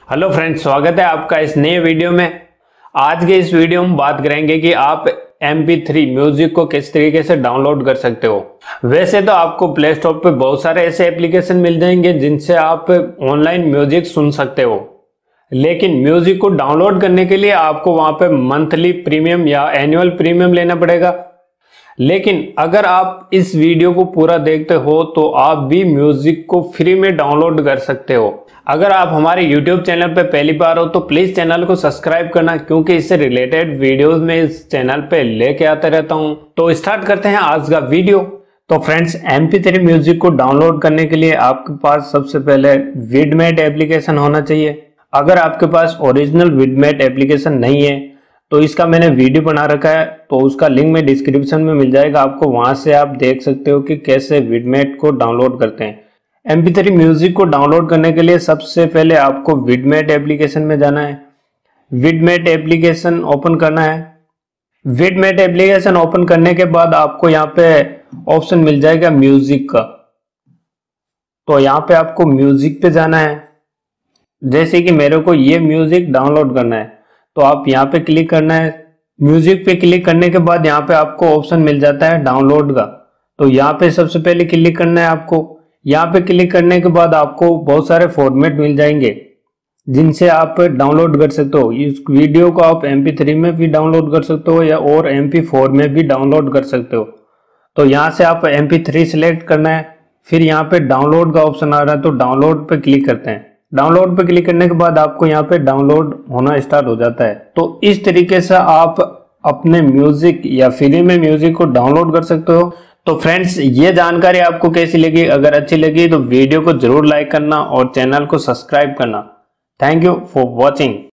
Hello friends, स्वागत है आपका इस नए वीडियो में। आज के इस वीडियो में बात करेंगे कि आप MP3 म्यूजिक को किस तरीके से डाउनलोड कर सकते हो। वैसे तो आपको प्ले स्टोर पे बहुत सारे ऐसे एप्लीकेशन मिल जाएंगे जिनसे आप ऑनलाइन म्यूजिक सुन सकते हो, लेकिन म्यूजिक को डाउनलोड करने के लिए आपको वहां पे मंथली प्रीमियम या एनुअल प्रीमियम लेना पड़ेगा। लेकिन अगर आप इस वीडियो को पूरा देखते हो तो आप भी म्यूजिक को फ्री में डाउनलोड कर सकते हो। अगर आप हमारे YouTube चैनल पे पहली बार हो तो प्लीज चैनल को सब्सक्राइब करना, क्योंकि इससे रिलेटेड वीडियोस में इस चैनल पे लेके आता रहता हूं। तो स्टार्ट करते हैं आज का वीडियो। तो फ्रेंड्स, MP3 म्यूजिक को डाउनलोड करने के लिए आपके पास सबसे पहले विडमेट एप्लीकेशन होना चाहिए। अगर आपके पास ओरिजिनल विडमेट एप्लीकेशन नहीं है तो इसका मैंने वीडियो बना रखा है, तो उसका लिंक में डिस्क्रिप्शन में मिल जाएगा आपको। वहां से आप देख सकते हो कि कैसे विडमेट को डाउनलोड करते हैं। MP3 म्यूजिक को डाउनलोड करने के लिए सबसे पहले आपको विडमेट एप्लीकेशन में जाना है। विडमेट एप्लीकेशन ओपन करना है। विडमेट एप्लीकेशन ओपन करने के बाद आपको यहाँ पे ऑप्शन मिल जाएगा म्यूजिक का, तो यहाँ पे आपको म्यूजिक पे जाना है। जैसे कि मेरे को ये म्यूजिक डाउनलोड करना है तो आप यहाँ पे क्लिक करना है। म्यूजिक पे क्लिक करने के बाद यहाँ पे आपको ऑप्शन मिल जाता है डाउनलोड का, तो यहाँ पे सबसे पहले क्लिक करना है आपको। यहाँ पे क्लिक करने के बाद आपको बहुत सारे फॉर्मेट मिल जाएंगे जिनसे आप डाउनलोड कर सकते हो। इस वीडियो को आप MP3 में भी डाउनलोड कर सकते हो या और MP4 में भी डाउनलोड कर सकते हो। तो यहाँ से आप MP3 सिलेक्ट करना है, फिर यहाँ पे डाउनलोड का ऑप्शन आ रहा है तो डाउनलोड पे क्लिक करते हैं। डाउनलोड पे क्लिक करने के बाद आपको यहाँ पे डाउनलोड होना स्टार्ट हो जाता है। तो इस तरीके से आप अपने म्यूजिक या फ्री में म्यूजिक को डाउनलोड कर सकते हो। तो फ्रेंड्स, ये जानकारी आपको कैसी लगी? अगर अच्छी लगी तो वीडियो को जरूर लाइक करना और चैनल को सब्सक्राइब करना। Thank you for watching.